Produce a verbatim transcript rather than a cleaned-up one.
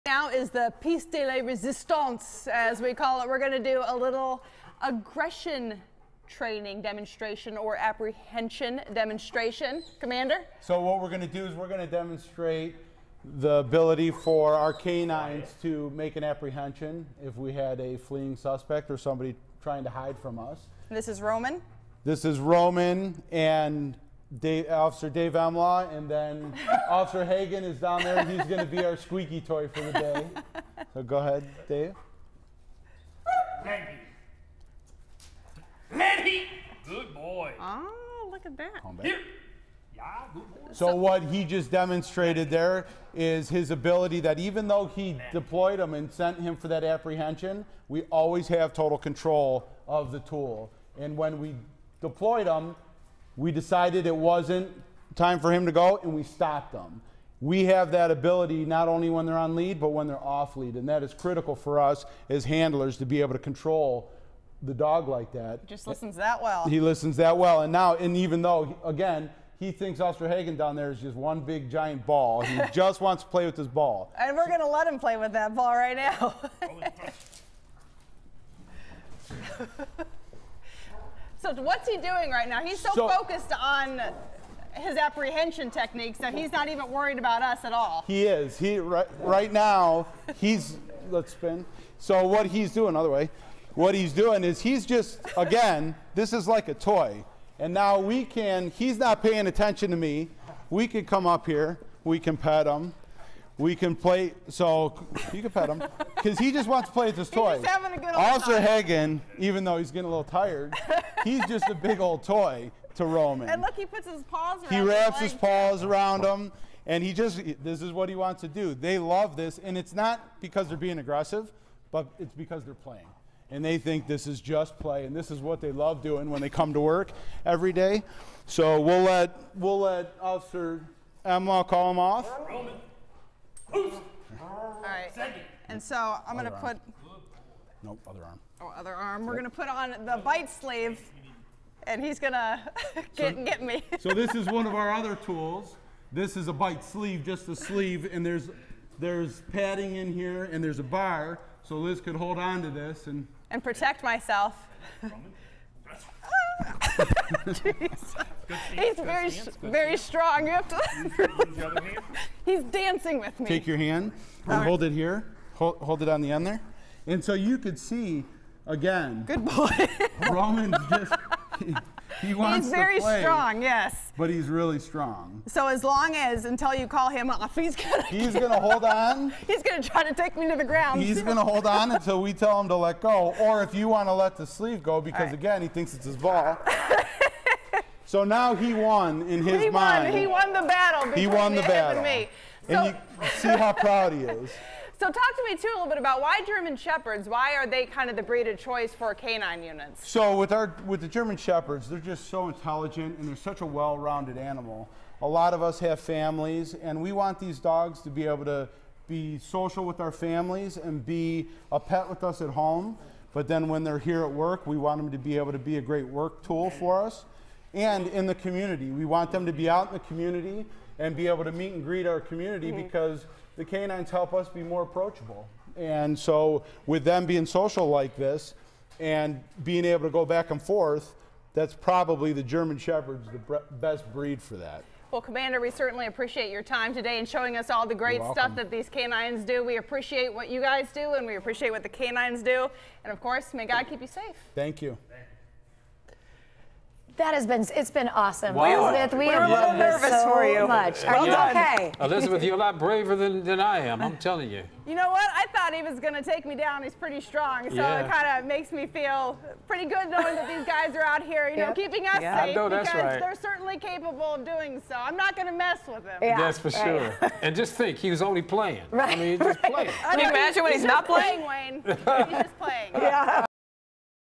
Now is the piece de la resistance, as we call it. We're going to do a little aggression training demonstration or apprehension demonstration. Commander? So what we're going to do is we're going to demonstrate the ability for our K nines to make an apprehension if we had a fleeing suspect or somebody trying to hide from us. This is Roman. This is Roman and Dave, Officer Dave Emlaw, and then Officer Hagen is down there. He's going to be our squeaky toy for the day. So go ahead, Dave. Ready. Ready. Good boy. Oh, look at that. Here. Yeah, good boy. So what he just demonstrated there is his ability that even though he deployed him and sent him for that apprehension, we always have total control of the tool. And when we deployed him, we decided it wasn't time for him to go, and we stopped them. We have that ability not only when they're on lead, but when they're off lead, and that is critical for us as handlers to be able to control the dog like that. Just listens that well. He listens that well, and now, and even though, again, he thinks Officer Hagen down there is just one big giant ball, he just wants to play with his ball. And we're going to let him play with that ball right now. So what's he doing right now? He's so, So- focused on his apprehension techniques that he's not even worried about us at all. He is. He right, right now, he's, let's spin. So what he's doing, other way, what he's doing is he's just, again, this is like a toy. And now we can, he's not paying attention to me. We can come up here, we can pet him. We can play, so you can pet him, because he just wants to play with this toy. He's having a good old Officer time. Hagen, even though he's getting a little tired, he's just a big old toy to Roman. And look, he puts his paws around He his wraps his leg. paws around him, and he just, this is what he wants to do. They love this, and it's not because they're being aggressive, but it's because they're playing. And they think this is just play, and this is what they love doing when they come to work every day. So we'll let, we'll let Officer Emlaw call him off. Roman. All right. And so I'm going to put, Nope, other arm. oh, other arm. We're going to put on the bite sleeve, and he's going to get, So- get me. So this is one of our other tools. This is a bite sleeve, just a sleeve, and there's there's padding in here, and there's a bar, so Liz could hold on to this. And And protect myself. Jeez. He's very, very strong. You have to. He's dancing with me. take your hand and All hold it here. Hold, hold it on the end there. And so you could see, again, Good boy. Roman's just, he, he wants He's very to play, strong, yes. but he's really strong. So as long as, until you call him off, he's gonna. He's going to hold on. He's gonna try to take me to the ground. He's going to hold on until we tell him to let go, or if you want to let the sleeve go, because right. again, he thinks it's his ball. So now he won in his He mind. won. He won the battle. He between won the him battle. And me. So, And you see how proud he is. so talk to me too a little bit about why German Shepherds. Why are they kind of the breed of choice for K nine units? So with our with the German Shepherds, they're just so intelligent, and they're such a well-rounded animal. A lot of us have families, and we want these dogs to be able to be social with our families and be a pet with us at home. But then when they're here at work, we want them to be able to be a great work tool for us. And in the community, we want them to be out in the community and be able to meet and greet our community, mm-hmm. because the K nines help us be more approachable. And so with them being social like this and being able to go back and forth, that's probably the German Shepherd's the best breed for that. Well, Commander, we certainly appreciate your time today and showing us all the great stuff that these K nines do. We appreciate what you guys do, and we appreciate what the K nines do. And of course, may God keep you safe. Thank you. That has been, it's been awesome. Wow. Elizabeth, we We're have a little loved this nervous so for you. much. Are you Yeah. okay? Elizabeth, you're a lot braver than, than I am, I'm telling you. You know what? I thought he was going to take me down. He's pretty strong. So Yeah. it kind of makes me feel pretty good knowing that these guys are out here, you know, Yep. keeping us Yeah. I safe, know that's because right. they're certainly capable of doing so. I'm not going to mess with them. Yeah, That's for right. sure. And just think, he was only playing. Right, I mean, he's just right. playing. Can you imagine when he's not playing, Wayne? He's just playing. Yeah.